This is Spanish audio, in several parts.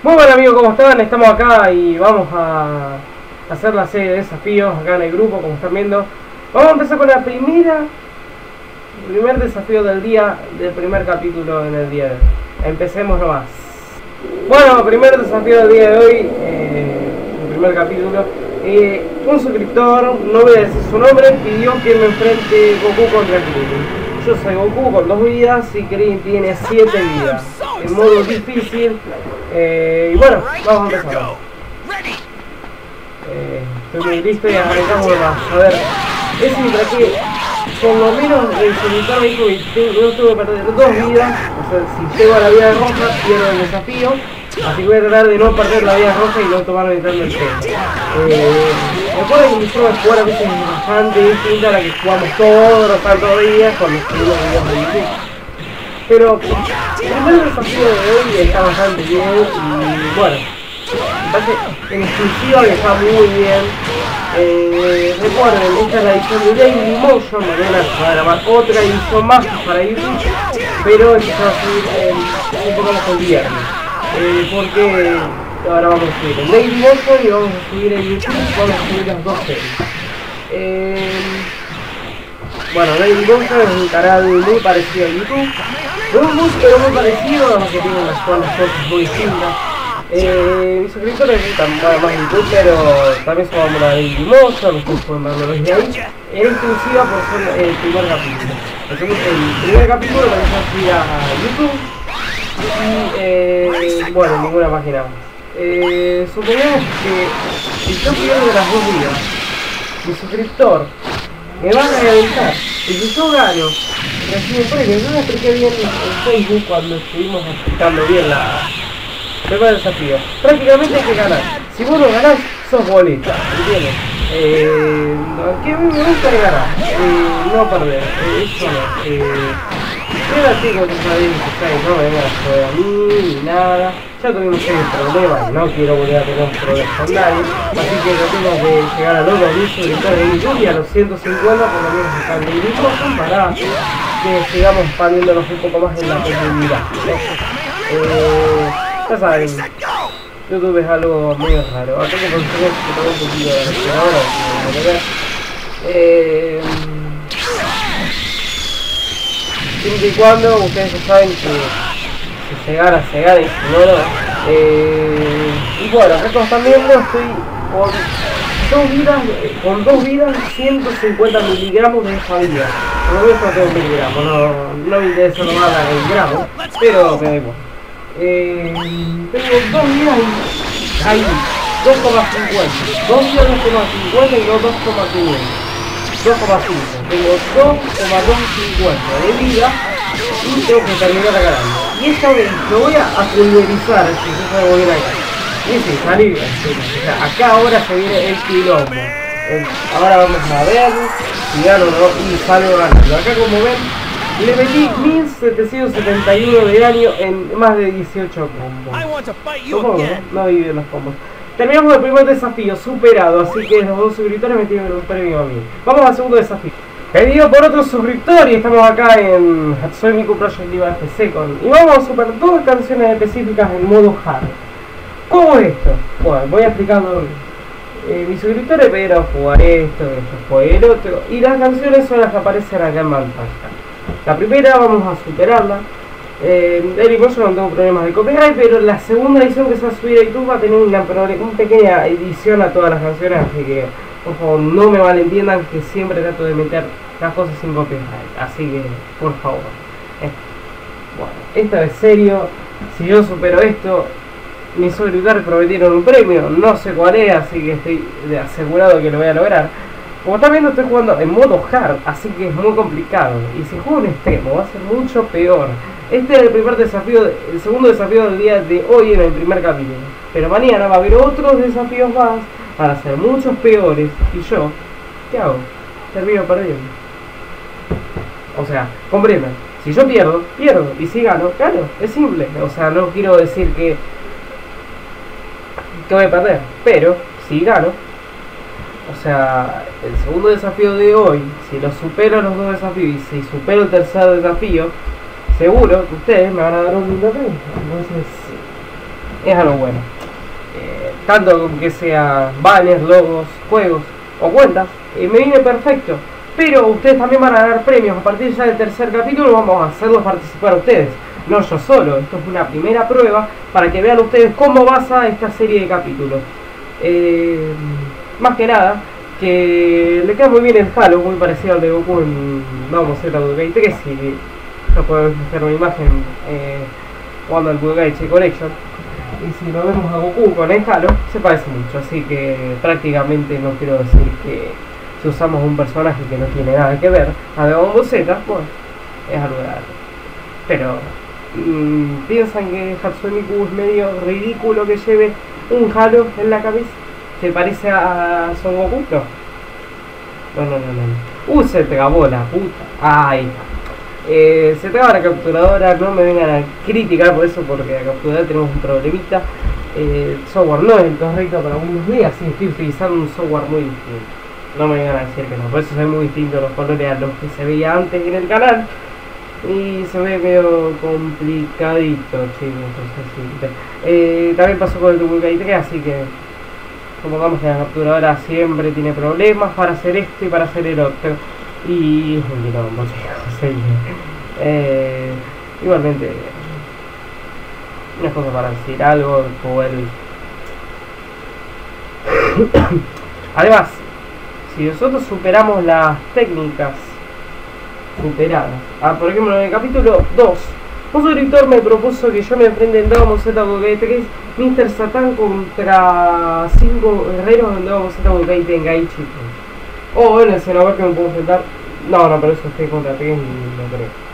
Muy buen amigos, ¿cómo están? Estamos acá y vamos a hacer la serie de desafíos acá en el grupo, como están viendo. Vamos a empezar con el primer desafío del día, del primer capítulo en el día de hoy. Empecemos nomás. Bueno, primer desafío del día de hoy, el primer capítulo. Un suscriptor, no voy a decir su nombre, pidió que me enfrente Goku contra Krillin. Yo soy Goku con 2 vidas y Krillin tiene 7 vidas. En modo difícil. Y bueno, vamos a empezar. Estoy muy listo y arrancamos más. A ver, es mientras que por lo menos el suscriptor me dijo que no tengo que perder 2 vidas. O sea, si llego a la vida roja pierdo el desafío. Así que voy a tratar de no perder la vida roja y no tomar entrando el tema. Me acuerdo que mi forma de jugar a veces es bastante distinta a la que jugamos todos los santos días con los primeros videos de YouTube. Pero el primer desafío de hoy está bastante bien y bueno, me parece en exclusiva que está muy bien. Recuerden, esta es la edición de Dailymotion, mañana se va a grabar otra edición más para YouTube, pero esta se va a subir un poco más el viernes. Porque ahora vamos a subir en Dailymotion y vamos a subir en YouTube, vamos a subir las dos series. Bueno, Dailymotion es un canal muy parecido a YouTube, pero muy parecido, además que tiene unas cuantas cosas muy distintas. Mis suscriptores están más en YouTube, pero también se van a Dailymotion, ustedes pueden verlo desde ahí. Era exclusiva por ser el primer capítulo. El primer capítulo lo vamos a subir a YouTube. Y bueno, ninguna página más. Supongamos que si yo pierdo las 2 vidas, mi suscriptor me va a reventar. Y si yo gano, recibo premios. Yo lo expliqué bien en Facebook cuando estuvimos explicando bien la primer desafío. Prácticamente hay que ganar. Si vos no ganás, sos boleta, ¿entiendes? Que me gusta ganar, no perder, eso no. Quédate con tus amigos, no me vengas a joder a mí ni nada. Ya tuvimos serios problemas, no quiero volver a tener un problema con nadie. Así que tratemos de llegar a los 2000 suscriptores de YouTube y a los 150 por lo menos están en YouTube para que sigamos expandiéndonos un poco más en la comunidad. Ya saben, YouTube es algo muy raro. Acá que conseguir que tengo un poquito de respiradora, siempre y cuando ustedes ya saben que si se gana y si no, no. Y bueno, acá como están viendo estoy con 2 vidas, 150 miligramos de esa vida. Por lo menos no tengo miligramos, no me interesa nomás el gramo, pero me da igual. Tengo 2 vidas y ahí, 2,50. 2 vidas 2,50 y no 2,500. 2,5. Tengo 2,250 de vida y tengo que terminar ganando. Y esta vez lo voy a pulverizar si yo salgo bien acá. Y sí, salí bien. O sea, acá ahora se viene el quilombo. Ahora vamos a ver si gano o no y salgo ganando. Acá como ven, le metí 1771 de daño en más de 18 combos. Supongo, no vi bien los combos. Terminamos el primer desafío, superado, así que los 2 suscriptores me tienen un premio a mí. Vamos al segundo desafío. Pedido por otro suscriptor y estamos acá en Hatsune Miku Project Diva FC y vamos a superar 2 canciones específicas en modo hard. ¿Cómo es esto? Bueno, voy a explicarlo. Mis suscriptores me pidieron jugar esto, jugar el otro, y las canciones son las que aparecen acá en pantalla. La primera vamos a superarla. Dailymotion no tengo problemas de copyright, pero la segunda edición que se va a subir a YouTube va a tener una pequeña edición a todas las canciones, así que por favor no me malentiendan que siempre trato de meter las cosas sin copyright, así que por favor. Bueno, esta vez serio, si yo supero esto, mis suscriptores prometieron un premio, no sé cuál es, así que estoy asegurado que lo voy a lograr. Como están viendo, estoy jugando en modo hard, así que es muy complicado. Y si juego en extremo, va a ser mucho peor. Este es el primer desafío, el segundo desafío del día de hoy en el primer capítulo. Pero mañana va a haber otros desafíos más para ser muchos peores. Y yo, ¿qué hago? Termino perdiendo. O sea, comprendan. Si yo pierdo, pierdo. Y si gano, gano. Es simple. O sea, no quiero decir que voy a perder. Pero, si gano, o sea, el segundo desafío de hoy, si lo supero los 2 desafíos y si supero el tercer desafío, seguro que ustedes me van a dar un lindo premio. Entonces, es algo bueno. Tanto con que sea banners, logos, juegos o cuentas, me viene perfecto. Pero ustedes también van a ganar premios. A partir ya del tercer capítulo vamos a hacerlos participar a ustedes, no yo solo. Esto es una primera prueba para que vean ustedes cómo basa esta serie de capítulos. Más que nada, que le queda muy bien el Halo, muy parecido al de Goku en Dragon Ball Z Budokai 3. Y no podemos hacer una imagen jugando al Budokai Collection. Y si lo vemos a Goku con el Halo, se parece mucho. Así que prácticamente no quiero decir que si usamos un personaje que no tiene nada que ver a Dragon Ball Z, bueno, es algo raro. Pero piensan que Hatsune Miku es medio ridículo que lleve un Halo en la cabeza. ¿Se parece a Son Goku? No. Se trabó la puta. Ahí está. Se traba la capturadora, no me vengan a criticar por eso, porque la capturadora tenemos un problemita. El software no es el correcto para Windows 10, así estoy utilizando un software muy distinto. No me vengan a decir que no, por eso son muy distintos los colores a los que se veía antes en el canal. Y se ve medio complicadito, chicos. También pasó con el Budokai 3, así que supongamos que la capturadora siempre tiene problemas para hacer esto y para hacer el otro. Y es un quilombo, chicos. Igualmente, una cosa para decir algo, además, si nosotros superamos las técnicas superadas, por ejemplo en el capítulo 2, un suscriptor me propuso que yo me enfrente en Dragon Ball Z Budokai 3 Mr. Satan contra 5 guerreros en Dragon Ball Z Budokai Tenkaichi. O en el Xenoverse que me puedo enfrentar. No, pero eso estoy contra 3 y no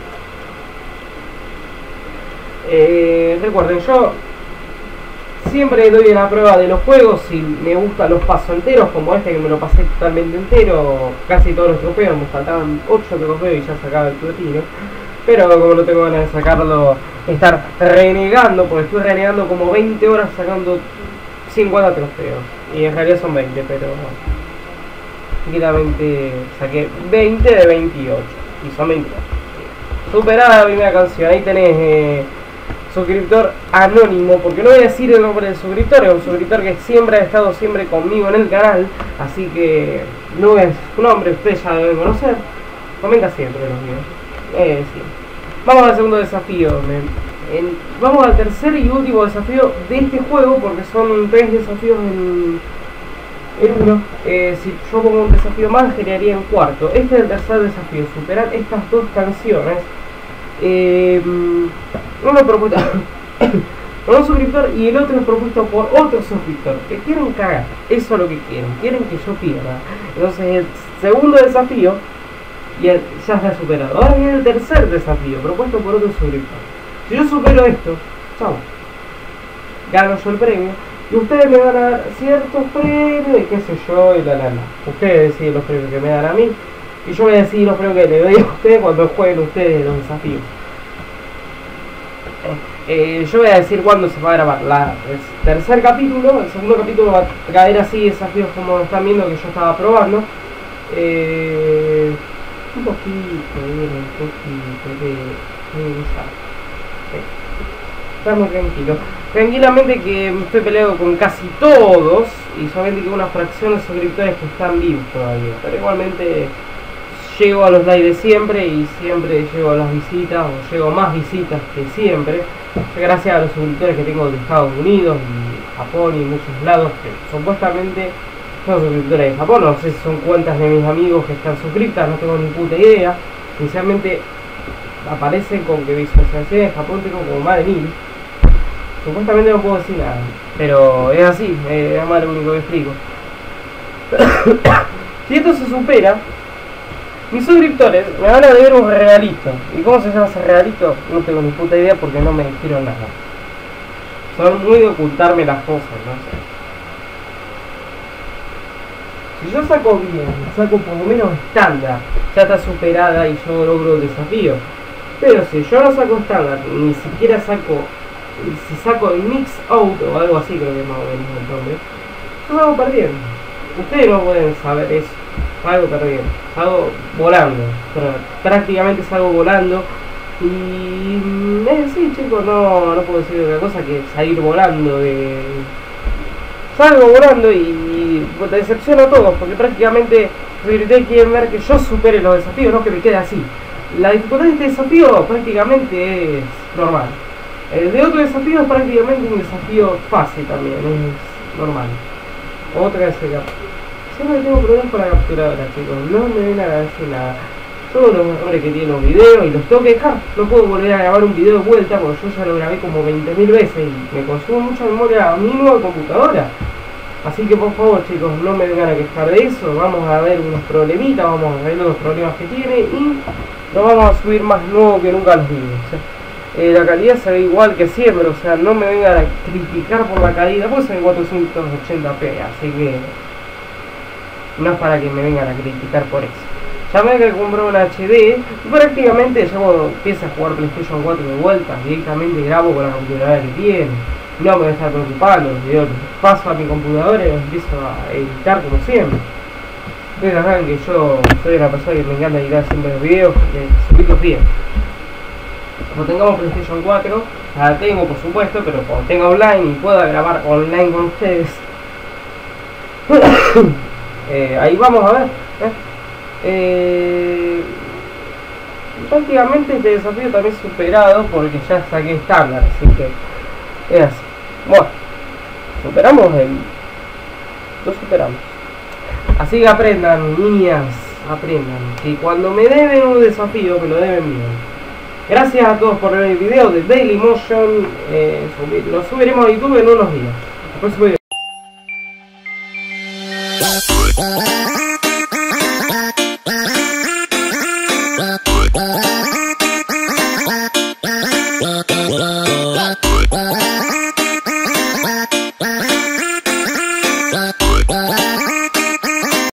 creo. Recuerden, yo siempre doy una prueba de los juegos. Si me gustan los pasos enteros, como este que me lo pasé totalmente entero, casi todos los trofeos, me faltaban 8 trofeos y ya sacaba el platino. Pero como no tengo ganas de sacarlo, estar renegando, porque estuve renegando como 20 horas sacando 50 trofeos. Y en realidad son 20, pero tranquilamente saqué 20 de 28. Y son 28. Superada la primera canción, ahí tenés suscriptor anónimo, porque no voy a decir el nombre del suscriptor, es un suscriptor que siempre ha estado siempre conmigo en el canal, así que no es su nombre, ustedes ya lo deben conocer, comenta siempre los videos. Sí. Vamos al segundo desafío, vamos al tercer y último desafío de este juego, porque son 3 desafíos en uno. Si yo pongo un desafío más, generaría un cuarto. Este es el tercer desafío, superar estas 2 canciones. Uno propuesto por un suscriptor y el otro es propuesto por otro suscriptor que quieren cagar, eso es lo que quieren que yo pierda. Entonces el segundo desafío ya está superado. Ahora viene el tercer desafío propuesto por otro suscriptor. Si yo supero esto, chao, gano yo el premio y ustedes me van a dar ciertos premios y qué sé yo y ustedes deciden los premios que me dan a mí y yo voy a decidir los premios que le doy a ustedes cuando jueguen ustedes los desafíos. Yo voy a decir cuándo se va a grabar el tercer capítulo. El segundo capítulo va a caer así, desafíos como están viendo que yo estaba probando. Un poquito estamos tranquilos. Tranquilamente que me estoy peleando con casi todos y solamente con una fracción de suscriptores que están vivos todavía. Pero igualmente llego a los likes de siempre y siempre llego a las visitas, o llego a más visitas que siempre, gracias a los suscriptores que tengo de Estados Unidos y Japón y muchos lados que supuestamente son suscriptores de Japón. No sé si son cuentas de mis amigos que están suscritas, no tengo ni puta idea. Inicialmente aparecen con que visualizaciones en Japón tengo como más de 1000. Supuestamente no puedo decir nada, pero es así, es más lo único que explico. Si esto se supera, mis suscriptores me van a deber un regalito. ¿Y cómo se llama ese regalito? No tengo ni puta idea porque no me dijeron nada. Son muy de ocultarme las cosas, no sé. Si yo saco bien, saco por lo menos estándar, ya está superada y yo logro el desafío. Pero si yo no saco estándar, ni siquiera saco, si saco el mix out o algo así, creo que más o menos el nombre, yo salgo perdiendo. Ustedes no pueden saber eso. Salgo perdiendo, salgo volando, prácticamente salgo volando Y sí, chicos, no puedo decir otra cosa que salir volando salgo volando y te decepciono a todos, porque prácticamente ustedes quieren ver que yo supere los desafíos, no que me quede así. La dificultad de este desafío prácticamente es normal. El de otro desafío es prácticamente un desafío fácil también, es normal. Otra vez acá. Siempre tengo problemas con la capturadora, chicos, no me ven a decir nada. Todos los errores que tienen los videos y los tengo que dejar. No puedo volver a grabar un video de vuelta porque yo ya lo grabé como 20.000 veces y me consumo mucha memoria a mi nueva computadora. Así que por favor, chicos, no me vengan a quejar de eso. Vamos a ver unos problemitas, vamos a ver los problemas que tiene y lo vamos a subir más nuevo que nunca los videos. La calidad se ve igual que siempre, o sea, no me vengan a criticar por la calidad, pues es en 480p, así que no es para que me vengan a criticar por eso. Ya me que compré un HD y prácticamente ya cuando empiezo a jugar PlayStation 4 de vuelta, directamente grabo con la computadora que tiene. No me voy a estar preocupando, yo paso a mi computadora y empiezo a editar como siempre. Ustedes saben que yo soy una persona que me encanta editar siempre los videos, subirlos bien. Cuando tengamos PlayStation 4, la tengo por supuesto, pero cuando tenga online y pueda grabar online con ustedes, ahí vamos a ver. Prácticamente este desafío también superado porque ya saqué estándar, así que es así. Bueno, lo superamos. Así que aprendan, niñas, aprendan que cuando me deben un desafío me lo deben bien. Gracias a todos por ver el video de Dailymotion. Lo subiremos a YouTube en unos días. Después subiremos.